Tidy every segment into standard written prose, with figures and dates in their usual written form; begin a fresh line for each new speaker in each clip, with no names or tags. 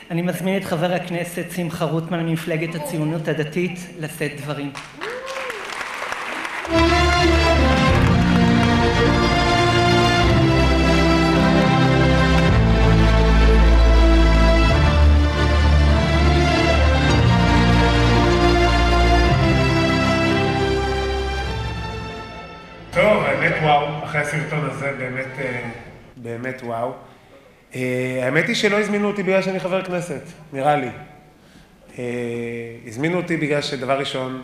אני מזמין את חבר הכנסת שמחה רוטמן ממפלגת הציונות הדתית לשאת דברים.
טוב, האמת וואו, אחרי הסרטון הזה באמת וואו. האמת היא שלא הזמינו אותי בגלל שאני חבר כנסת, נראה לי. הזמינו אותי בגלל שדבר ראשון,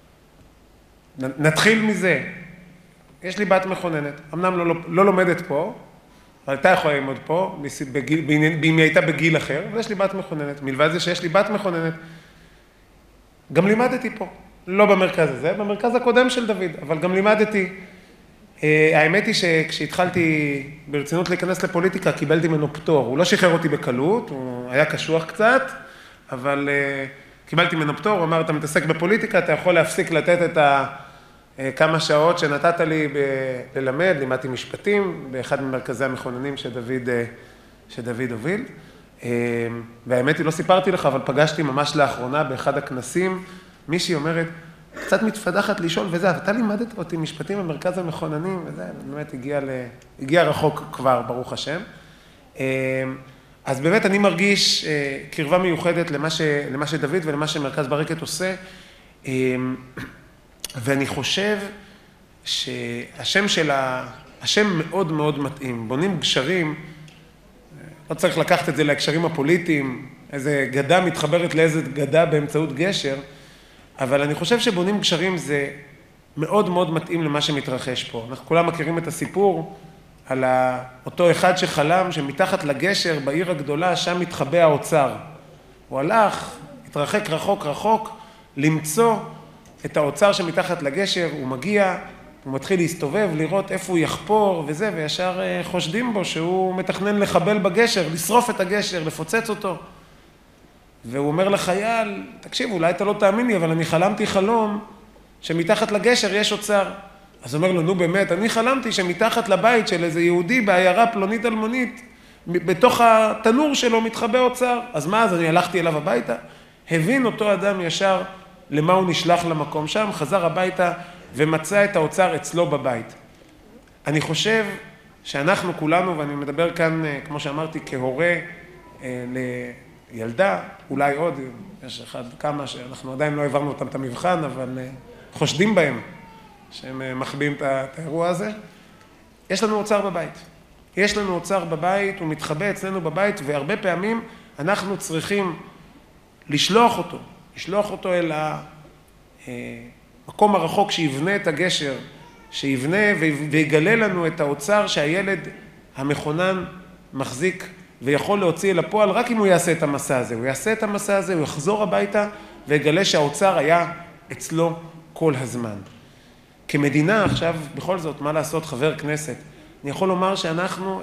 נתחיל מזה. יש לי בת מכוננת, אמנם לא לומדת פה, אבל הייתה יכולה ללמוד פה, אם היא הייתה בגיל אחר, אבל יש לי בת מכוננת. מלבד זה שיש לי בת מכוננת, גם לימדתי פה. לא במרכז הזה, במרכז הקודם של דוד, אבל גם לימדתי. האמת היא שכשהתחלתי ברצינות להיכנס לפוליטיקה, קיבלתי ממנו פטור. הוא לא שחרר אותי בקלות, הוא היה קשוח קצת, אבל קיבלתי ממנו פטור. הוא אמר, אתה מתעסק בפוליטיקה, אתה יכול להפסיק לתת את כמה שעות שנתת לי ללמד, לימדתי משפטים, באחד ממרכזי המכוננים שדוד הוביל. והאמת היא, לא סיפרתי לך, אבל פגשתי ממש לאחרונה באחד הכנסים, מישהי אומרת, קצת מתפדחת לשאול וזה, אתה לימדת אותי משפטים במרכז המכוננים, וזה באמת הגיע רחוק כבר, ברוך השם. אז באמת אני מרגיש קרבה מיוחדת למה שדוד ולמה שמרכז ברקת עושה, ואני חושב שהשם השם מאוד מאוד מתאים. בונים גשרים, לא צריך לקחת את זה להקשרים הפוליטיים, איזה גדה מתחברת לאיזה גדה באמצעות גשר, אבל אני חושב שבונים גשרים זה מאוד מאוד מתאים למה שמתרחש פה. אנחנו כולם מכירים את הסיפור על אותו אחד שחלם שמתחת לגשר בעיר הגדולה, שם מתחבא האוצר. הוא הלך, התרחק רחוק למצוא את האוצר שמתחת לגשר, הוא מגיע, הוא מתחיל להסתובב, לראות איפה הוא יחפור וזה, וישר חושדים בו שהוא מתכנן לחבל בגשר, לשרוף את הגשר, לפוצץ אותו. והוא אומר לחייל, תקשיב, אולי אתה לא תאמין לי, אבל אני חלמתי חלום שמתחת לגשר יש אוצר. אז הוא אומר לו, נו באמת, אני חלמתי שמתחת לבית של איזה יהודי בעיירה פלונית אלמונית, בתוך התנור שלו מתחבא אוצר. אז מה, אז אני הלכתי אליו הביתה? הבין אותו אדם ישר למה הוא נשלח למקום שם, חזר הביתה ומצא את האוצר אצלו בבית. אני חושב שאנחנו כולנו, ואני מדבר כאן, כמו שאמרתי, כהורה ילדה, אולי עוד, יש אחד כמה שאנחנו עדיין לא העברנו אותם את המבחן, אבל חושדים בהם שהם מחביאים את האירוע הזה. יש לנו אוצר בבית. יש לנו אוצר בבית, הוא מתחבא אצלנו בבית, והרבה פעמים אנחנו צריכים לשלוח אותו אל המקום הרחוק שיבנה את הגשר, שיבנה ויגלה לנו את האוצר שהילד המכונן מחזיק ויכול להוציא אל הפועל רק אם הוא יעשה את המסע הזה. הוא יעשה את המסע הזה, הוא יחזור הביתה ויגלה שהאוצר היה אצלו כל הזמן. כמדינה עכשיו, בכל זאת, מה לעשות חבר כנסת? אני יכול לומר שאנחנו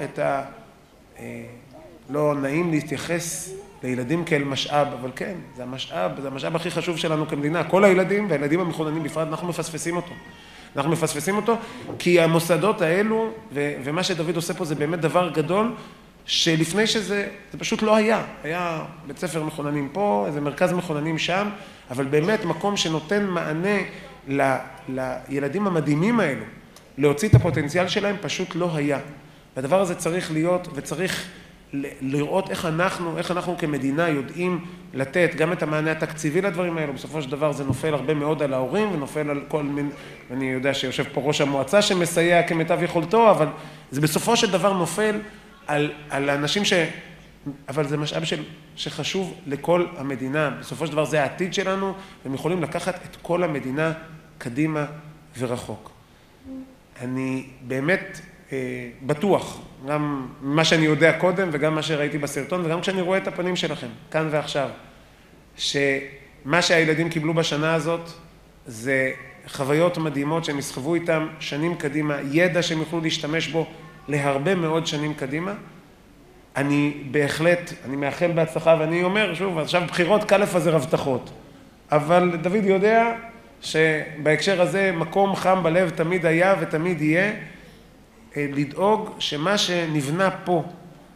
לא נעים להתייחס לילדים כאל משאב, אבל כן, זה המשאב הכי חשוב שלנו כמדינה. כל הילדים והילדים המכוננים בפרט, אנחנו מפספסים אותו כי המוסדות האלו, ומה שדוד עושה פה זה באמת דבר גדול, שלפני זה פשוט לא היה בית ספר מכוננים פה, איזה מרכז מכוננים שם, אבל באמת מקום שנותן מענה לילדים המדהימים האלו, להוציא את הפוטנציאל שלהם פשוט לא היה. והדבר הזה צריך להיות, וצריך לראות איך אנחנו כמדינה יודעים לתת גם את המענה התקציבי לדברים האלו. בסופו של דבר זה נופל הרבה מאוד על ההורים, ונופל על כל מין, אני יודע שיושב פה ראש המועצה שמסייע כמיטב יכולתו, אבל זה בסופו של דבר נופל על האנשים אבל זה משאב שחשוב לכל המדינה. בסופו של דבר זה העתיד שלנו, והם יכולים לקחת את כל המדינה קדימה ורחוק. אני באמת בטוח, גם מה שאני יודע קודם וגם מה שראיתי בסרטון, וגם כשאני רואה את הפנים שלכם, כאן ועכשיו, שמה שהילדים קיבלו בשנה הזאת זה חוויות מדהימות שהם יסחבו איתם שנים קדימה, ידע שהם יוכלו להשתמש בו להרבה מאוד שנים קדימה. אני מאחל בהצלחה, ואני אומר, שוב, עכשיו בחירות קל לפזר הבטחות. אבל דוד יודע שבהקשר הזה מקום חם בלב תמיד היה ותמיד יהיה, לדאוג שמה שנבנה פה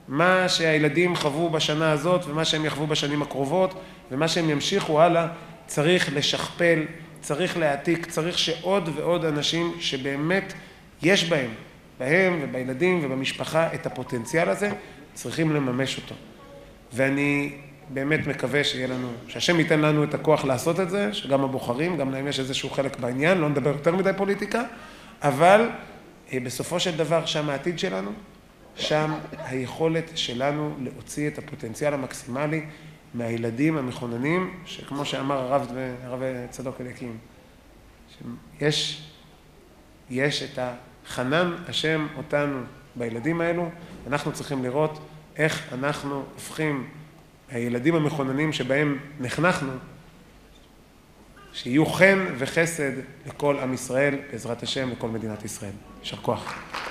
מה שהילדים חוו בשנה הזאת ומה שהם יחוו בשנים הקרובות ומה שהם ימשיכו הלאה, צריך לשכפל, צריך להעתיק, צריך שעוד ועוד אנשים שבאמת יש בהם ובילדים ובמשפחה את הפוטנציאל הזה, צריכים לממש אותו. ואני באמת מקווה שיהיה לנו, שהשם ייתן לנו את הכוח לעשות את זה, שגם הבוחרים, גם להם יש איזשהו חלק בעניין, לא נדבר יותר מדי פוליטיקה, אבל בסופו של דבר שם העתיד שלנו, שם היכולת שלנו להוציא את הפוטנציאל המקסימלי מהילדים המכוננים, שכמו שאמר הרב צדוק אליקים, יש את החנן השם אותנו בילדים האלו, אנחנו צריכים לראות איך אנחנו הופכים הילדים המכוננים שבהם נחנכנו, שיהיו חן וחסד לכל עם ישראל, בעזרת השם, לכל מדינת ישראל. יישר כוח.